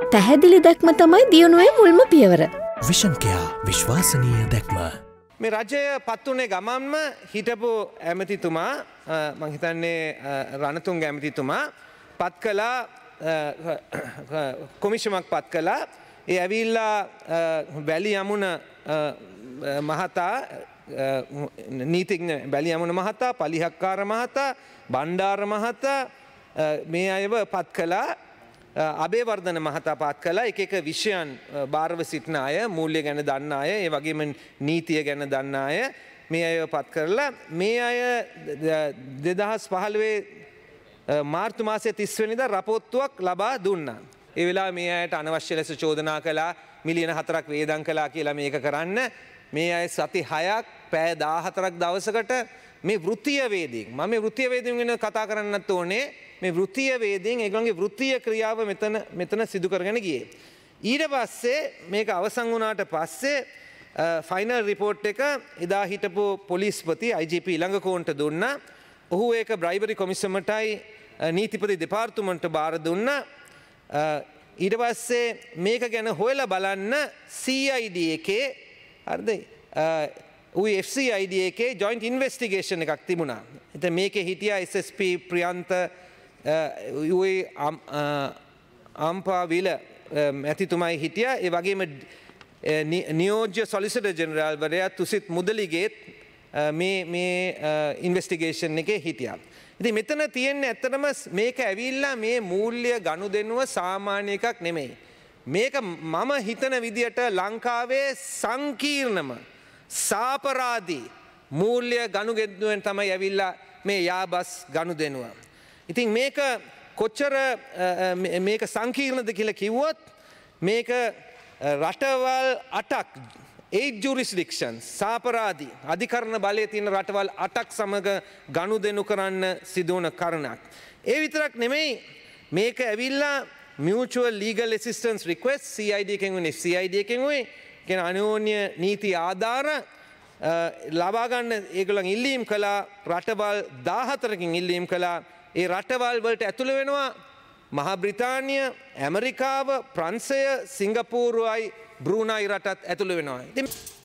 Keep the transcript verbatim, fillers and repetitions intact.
පැහැදිලි දැක්ම තමයි දියුණුවේ මුල්ම පියවර. විෂන් කෙයා විශ්වාසනීය දැක්ම. මේ රජය පත් වුණේ ගමන්ම හිටපු ඇමතිතුමා මම හිතන්නේ රණතුංග ඇමතිතුමා පත් කළා කොමිෂමක් පත් කළා. ඒ ඇවිල්ලා වැලි යමුණ මහතා නීතිඥ වැලි යමුණ මහතා පලිහක්කාර මහතා බණ්ඩාර මහතා මේ අයව පත් කළා. අබේවර්ධන මහතා පත් කළා. එක එක විෂයන් භාරව සිටින අය, මූල්‍ය ගැන දන්න අය, ඒ වගේම නීතිය ගැන දන්න අය මේ අයව පත් කරලා මේ අය දෙදහස් පහළොවේ මාර්තු මාසයේ තිස් වෙනිදා රපොත්තුවක් ලබා දුන්නා. ඒ වෙලාවේ මේ අයට අනවශ්‍ය ලෙස චෝදනා කළා, මිලියන හතරක් වේදම් කළා කියලා මේක කරන්න. මේ අය සති හයක් පැය දාහතරක් දවසකට මේ වෘත්තීය වේදීන් මම මේ වෘත්තීය වේදීන් ගැන කතා කරන්නත් ඕනේ. මේ වෘත්තීය වේදීන් ඒගොල්ලන්ගේ වෘත්තීය ක්‍රියාව මෙතන මෙතන සිදු කරගෙන ගියේ. ඊට පස්සේ මේක අවසන් වුණාට පස්සේ ෆයිනල් රිපෝට් එක එදා හිටපු පොලිස්පති I G P ඉලංගකෝන්ට දුන්නා. ඔහු ඒක බ්‍රයිබරි කොමිසමටයි නීතිපති දෙපාර්තමේන්තුවට බාර දුන්නා. ඊට පස්සේ මේක ගැන හොයලා බලන්න C I D එකේ හරිද උයි F C I D එකේ ජොයින්ට් ඉන්වෙස්ටිගේෂන් එකක් තිබුණා. ඉතින් මේකේ හිටියා S S P ප්‍රියන්ත උයි අම්පාවිල මැතිතුමයි හිටියා. ඒ වගේම නියෝජ්‍ය සොලිසිටර් ජෙනරාල් වරයා තුසිත් මුදලිගේත් මේ මේ ඉන්වෙස්ටිගේෂන් එකේ හිටියා. ඉතින් මෙතන තියෙන්නේ ඇත්තටම මේක ඇවිල්ලා මේ මූල්‍ය ගනුදෙනුව සාමාන්‍ය එකක් නෙමෙයි. මේක මම හිතන විදියට ලංකාවේ සංකීර්ණම සාපරාධී මූල්‍ය ගනුදෙනුවෙන් තමයි ඇවිල්ලා මේ යාබස් ගනුදෙනුව. ඉතින් මේක කොච්චර මේක සංකීර්ණද කියලා කිව්වොත් මේක රටවල් අටක් eight jurisdictions සාපරාධී අධිකරණ බලය තියෙන රටවල් අටක් සමග ගනුදෙනු කරන්න සිදුවන කරුණක්. ඒ විතරක් නෙමෙයි මේක ඇවිල්ලා mutual legal assistance request C I D එකෙන් වෙන්නේ C I D එකෙන් වෙයි කියන අනෝන්‍ය නීති ආධාර ලබා ගන්න ඒගොල්ලන් ඉල්ලීම් කළා. රටවල් දාහතරකින් ඉල්ලීම් කළා. ඒ රටවල් වලට ඇතුළු වෙනවා මහා බ්‍රිතාන්‍ය, ඇමරිකාව, ප්‍රංශය, සිංගප්පූරුවයි, බ්‍රූනයි රටත් ඇතුළු වෙනවා. ඉතින්